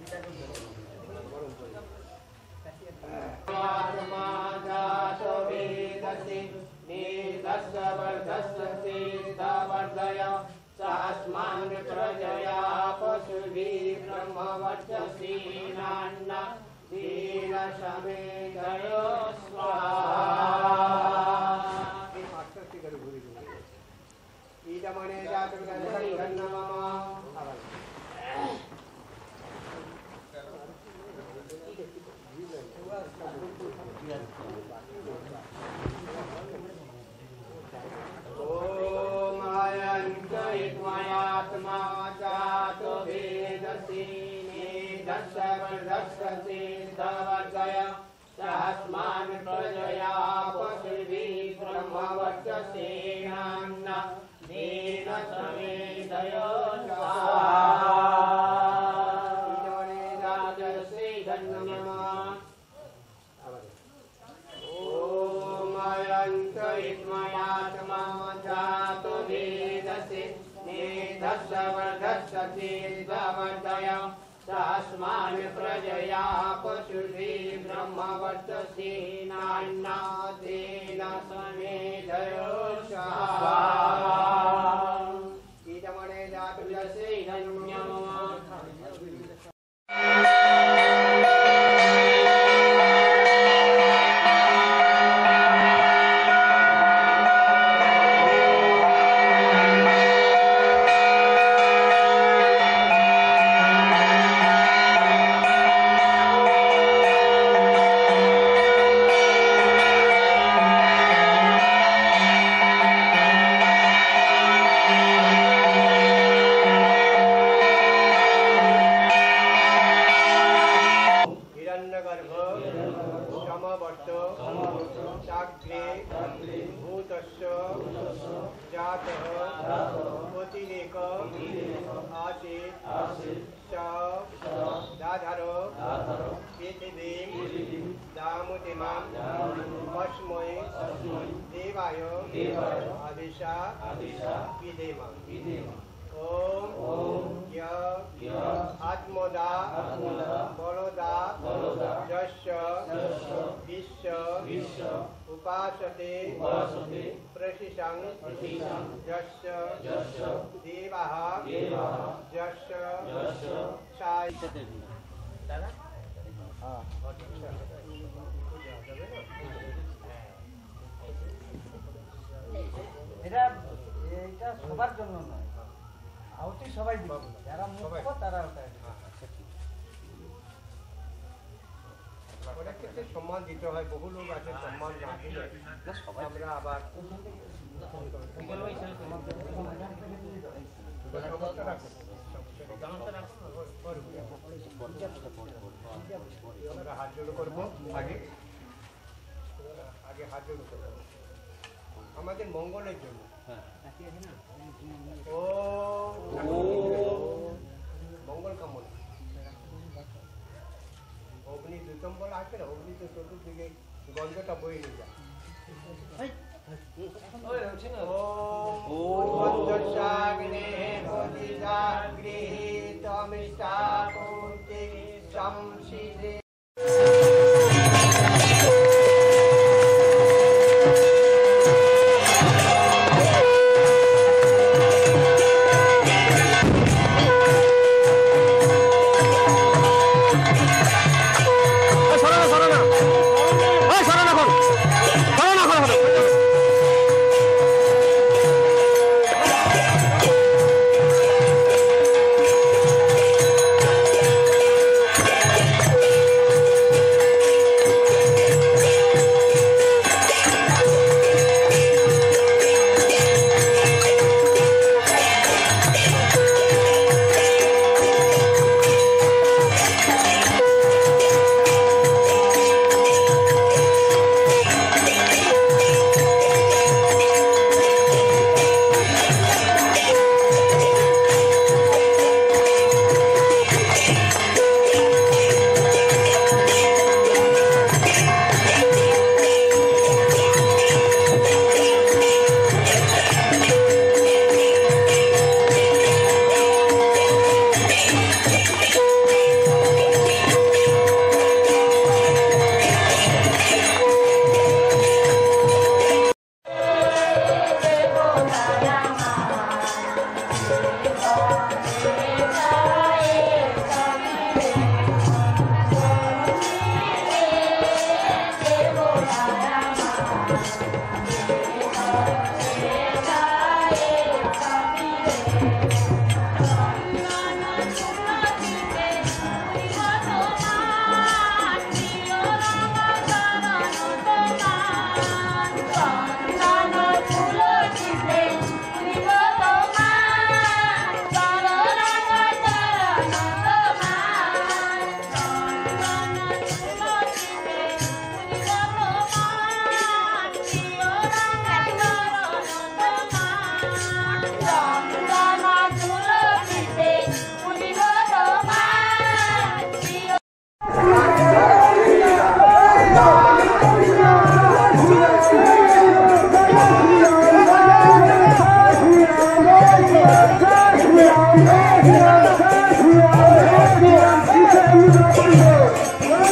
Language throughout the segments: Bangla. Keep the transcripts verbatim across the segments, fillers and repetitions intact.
सम्मान दीते हैं बहु लोग आते सम्मान ना दिले আমরা আবার হাত জোড় করবো আগে আগে হাত জোড় করবো আমাদের মঙ্গলের জন্য ও মঙ্গল কামনা অগ্নি দুতম্বল আছে না অগ্নি তো চতুর্দিকে গন্ধটা বয়ে নিয়ে যায়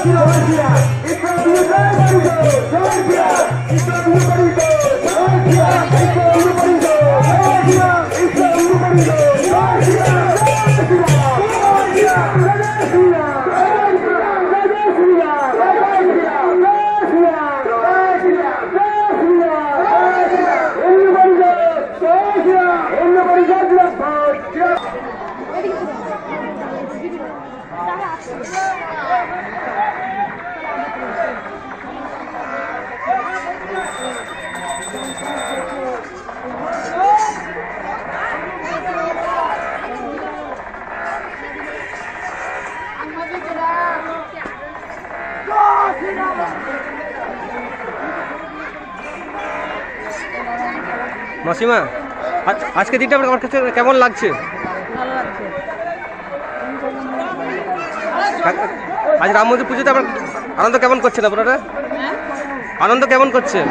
মাসিমা, আজকে দিনটা আমার কাছে কেমন লাগছে? ভালো লাগছে। আজ রাম মন্দির পুজোতে আপনার আনন্দ কেমন করছেন আপনারা? আনন্দ কেমন করছেন?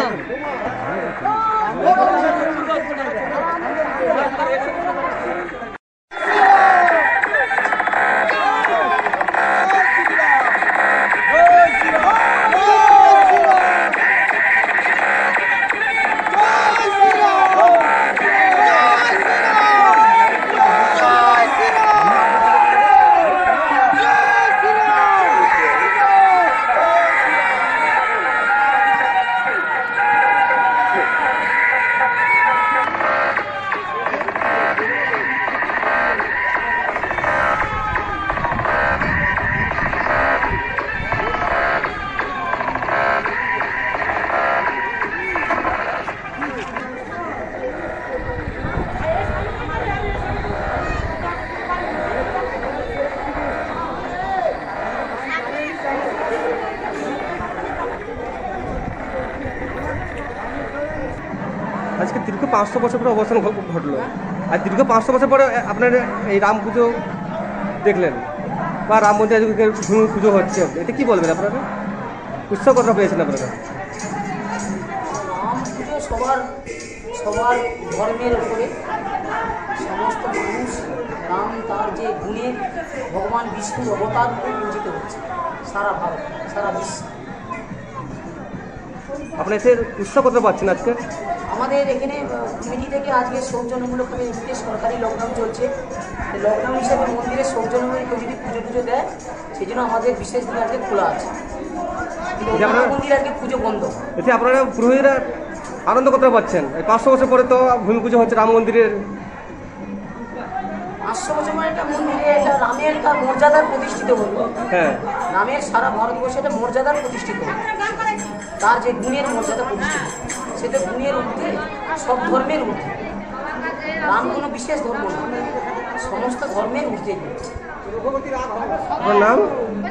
আজকে দীর্ঘ পাঁচশো বছর পরে অবস্থান ঘটলো, আর দীর্ঘ পাঁচশো বছর পরে আপনার এই রাম পুজো দেখলেন বা রাম মন্দিরে ভূমি পুজো হচ্ছে, এটা কি বলবেন আপনারা? উৎসব কতটা পেয়েছেন আপনারা? রাম পুজো সবার সবার ধর্মের উপরে সমস্ত মানুষ রাম তার যে গুণে ভগবান বিষ্ণুর অবতার রূপে পূজিত হচ্ছে সারা ভারত, সারা বিশ্ব। আপনি এতে উৎসব করতে পারছেন আজকে? আমাদের এখানে কমিটি থেকে আজকে সৌজন্যমূলকভাবে এমনিতে সরকারি লকডাউন চলছে, লকডাউন হিসেবে মন্দিরে সৌজন্যমূলক কেউ যদি পুজো পুজো দেয় সেই জন্য আমাদের বিশেষ দিন আজকে খোলা আছে, মন্দির আজকে পুজো বন্ধ। এতে আপনারা পুরোহিতরা আনন্দ করতে পারছেন? এই পাঁচশো বছর পরে তো ভূমি পুজো হচ্ছে রাম মন্দিরের। পাঁচশো বছর মানে একটা মন্দিরে একটা রামের তার মর্যাদার প্রতিষ্ঠিত হলো। হ্যাঁ, রামের সারা ভারতবর্ষে একটা মর্যাদার প্রতিষ্ঠিত হলো, তার যে গুণের মর্যাদা প্রতিষ্ঠিত, সেটা গুণের ঊর্ধ্বে, সব ধর্মের ঊর্ধ্বে। রাম কোনো বিশেষ ধর্ম নয়, সমস্ত ধর্মের ঊর্ধ্বে। আপনার নাম?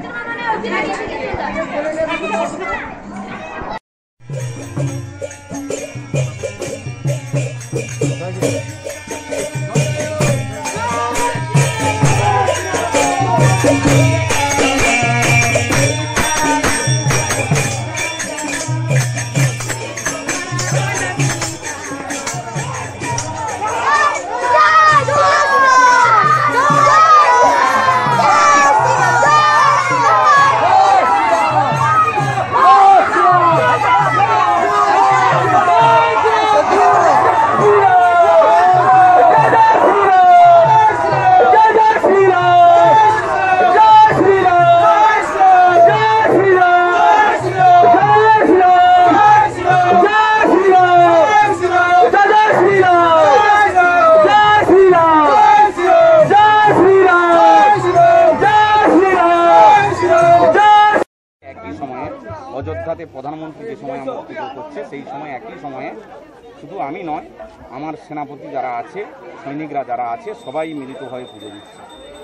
অযোধ্যাতে প্রধানমন্ত্রী যে সময় আমার পুজো করছে সেই সময় একই সময়ে শুধু আমি নয়, আমার সেনাপতি যারা আছে, সৈনিকরা যারা আছে, সবাই মিলিত হয়ে পুজো দিচ্ছে।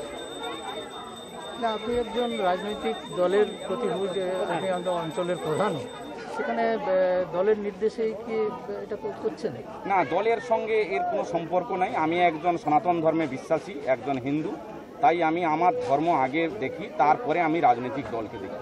আপনি একজন রাজনৈতিক দলের প্রতিভূজ, আপনি অঞ্চলের প্রধান, সেখানে দলের নির্দেশেই কি এটা করছেন? না, দলের সঙ্গে এর কোনো সম্পর্ক নাই। আমি একজন সনাতন ধর্মে বিশ্বাসী, একজন হিন্দু, তাই আমি আমার ধর্ম আগে দেখি, তারপরে আমি রাজনৈতিক দলকে দেখি।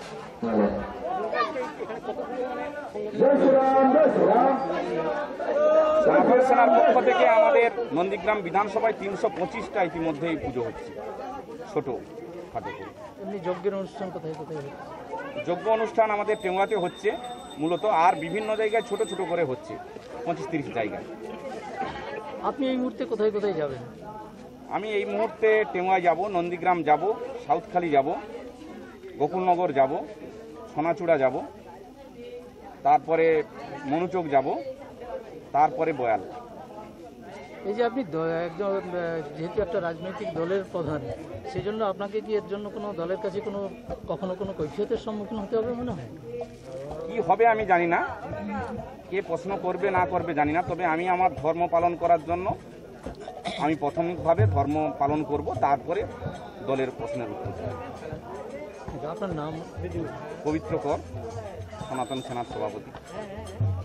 সনাতন সেনার পক্ষ থেকে আমাদের নন্দীগ্রাম বিধানসভায় তিনশো পঁচিশটা ইতিমধ্যেই পুজো হচ্ছে ছোট, খাটো করি। এমনি যজ্ঞের অনুষ্ঠান কোথায় কোথায় হচ্ছে? যজ্ঞ অনুষ্ঠান আমাদের টেঙ্গুয়াতে হচ্ছে মূলত, আর বিভিন্ন জায়গায় ছোট ছোট করে হচ্ছে, পঁচিশ তিরিশ জায়গায়। আপনি এই মুহূর্তে কোথায় কোথায় যাবেন? আমি এই মুহূর্তে টেঙ্গুয়া যাব, নন্দীগ্রাম যাব, সাউথখালি যাব, গোকুলনগর যাব, সোনাচূড়া যাব, তারপরে মনুচক যাব, তারপরে বয়াল। এই যে আপনি দ- একজন আহ, যেহেতু একটা রাজনৈতিক দলের প্রধান, সেই জন্য আপনাকে কি এর জন্য কোনো দলের কাছে কোনো কখনো কোনো কৈফিয়তের সম্মুখীন হতে হবে মনে হয়? কি হবে আমি জানি না, কে প্রশ্ন করবে না করবে জানি না, তবে আমি আমার ধর্ম পালন করার জন্য আমি প্রাথমিকভাবে ধর্ম পালন করব, তারপরে দলের প্রশ্নের উত্তর দেব। আপনার নাম? পবিত্র কর, সনাতন সেনার সভাপতি।